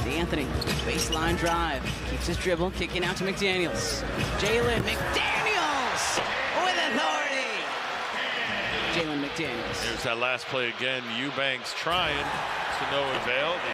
D'Anthony, baseline drive, keeps his dribble, kicking out to McDaniels. Jalen McDaniels with authority. Jalen McDaniels. Here's that last play again. Eubanks trying to no avail.